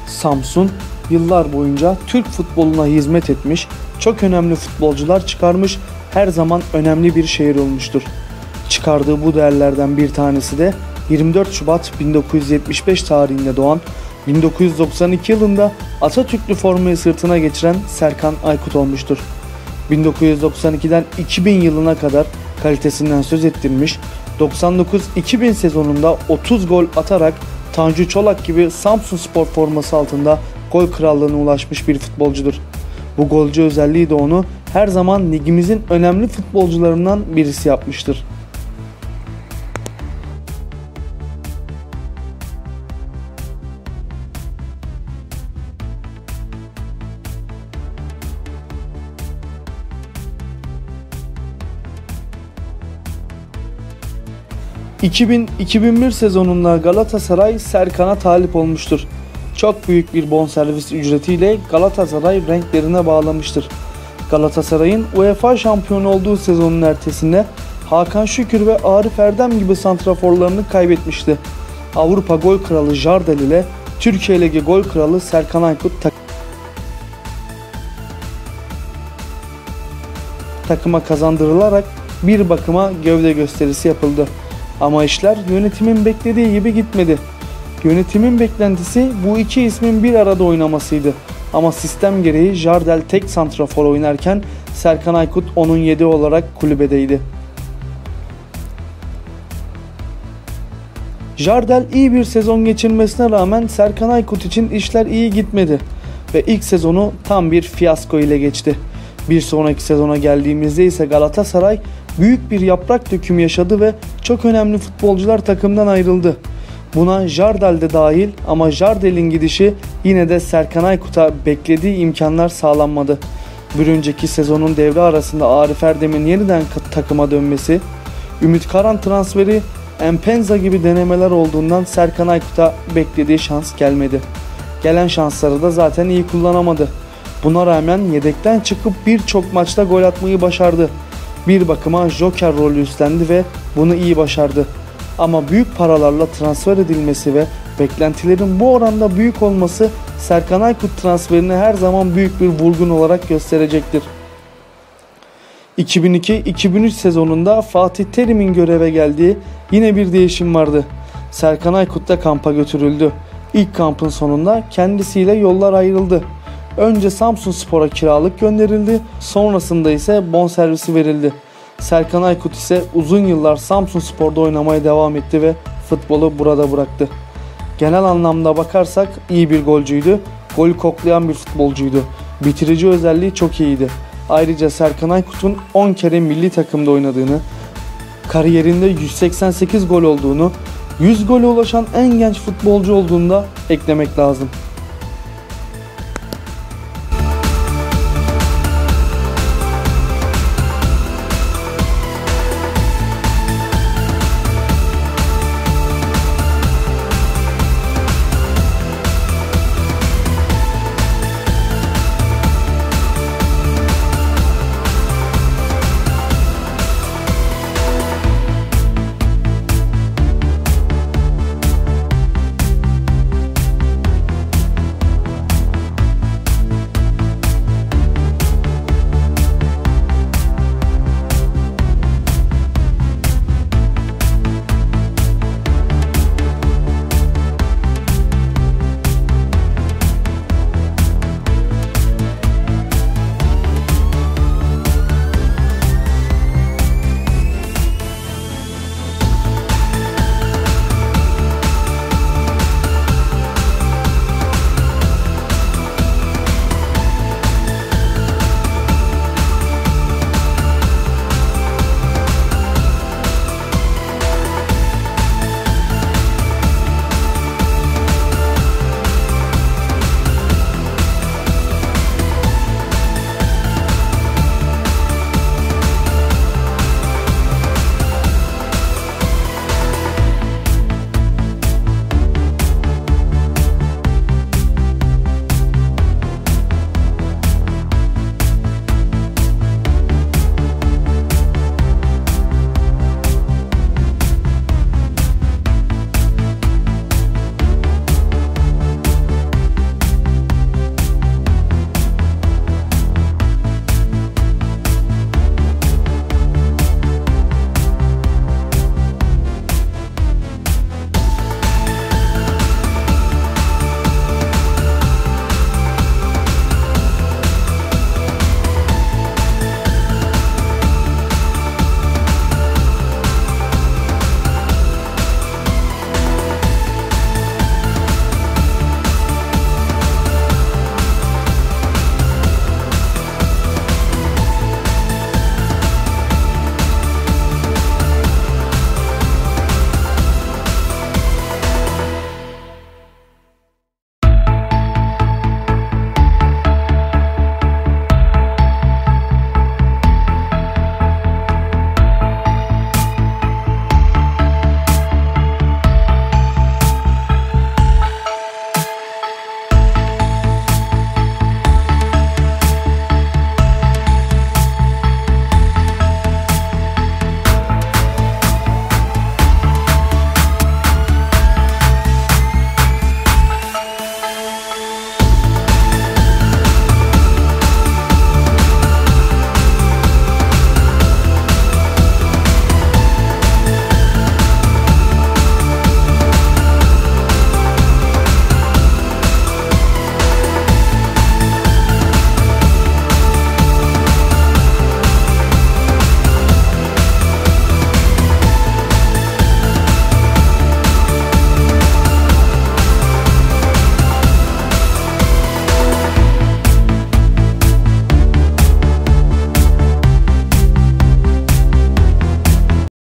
Samsun yıllar boyunca Türk futboluna hizmet etmiş, çok önemli futbolcular çıkarmış, her zaman önemli bir şehir olmuştur. Çıkardığı bu değerlerden bir tanesi de 24 Şubat 1975 tarihinde doğan, 1992 yılında Atatürklü formayı sırtına geçiren Serkan Aykut olmuştur. 1992'den 2000 yılına kadar kalitesinden söz ettirmiş, 99-2000 sezonunda 30 gol atarak Tanju Çolak gibi Samsunspor forması altında gol krallığına ulaşmış bir futbolcudur. Bu golcü özelliği de onu her zaman ligimizin önemli futbolcularından birisi yapmıştır. ...2000-2001 sezonunda Galatasaray Serkan'a talip olmuştur. Çok büyük bir bonservis ücretiyle Galatasaray renklerine bağlamıştır. Galatasaray'ın UEFA şampiyonu olduğu sezonun ertesinde Hakan Şükür ve Arif Erdem gibi santraforlarını kaybetmişti. Avrupa gol kralı Jardel ile Türkiye Ligi gol kralı Serkan Aykut takıma kazandırılarak bir bakıma gövde gösterisi yapıldı. Ama işler yönetimin beklediği gibi gitmedi. Yönetimin beklentisi bu iki ismin bir arada oynamasıydı. Ama sistem gereği Jardel tek santrafor oynarken Serkan Aykut onun yedeği olarak kulübedeydi. Jardel iyi bir sezon geçirmesine rağmen Serkan Aykut için işler iyi gitmedi ve ilk sezonu tam bir fiyasko ile geçti. Bir sonraki sezona geldiğimizde ise Galatasaray büyük bir yaprak dökümü yaşadı ve çok önemli futbolcular takımdan ayrıldı. Buna Jardel de dahil ama Jardel'in gidişi yine de Serkan Aykut'a beklediği imkanlar sağlanmadı. Bir önceki sezonun devre arasında Arif Erdem'in yeniden takıma dönmesi, Ümit Karan transferi, Empenza gibi denemeler olduğundan Serkan Aykut'a beklediği şans gelmedi. Gelen şansları da zaten iyi kullanamadı. Buna rağmen yedekten çıkıp birçok maçta gol atmayı başardı. Bir bakıma Joker rolü üstlendi ve bunu iyi başardı. Ama büyük paralarla transfer edilmesi ve beklentilerin bu oranda büyük olması Serkan Aykut transferini her zaman büyük bir vurgun olarak gösterecektir. 2002-2003 sezonunda Fatih Terim'in göreve geldiği yine bir değişim vardı. Serkan Aykut da kampa götürüldü. İlk kampın sonunda kendisiyle yollar ayrıldı. Önce Samsunspor'a kiralık gönderildi, sonrasında ise bonservisi verildi. Serkan Aykut ise uzun yıllar Samsunspor'da oynamaya devam etti ve futbolu burada bıraktı. Genel anlamda bakarsak iyi bir golcüydü, golü koklayan bir futbolcuydu. Bitirici özelliği çok iyiydi. Ayrıca Serkan Aykut'un 10 kere milli takımda oynadığını, kariyerinde 188 gol olduğunu, 100 gole ulaşan en genç futbolcu olduğunu da eklemek lazım.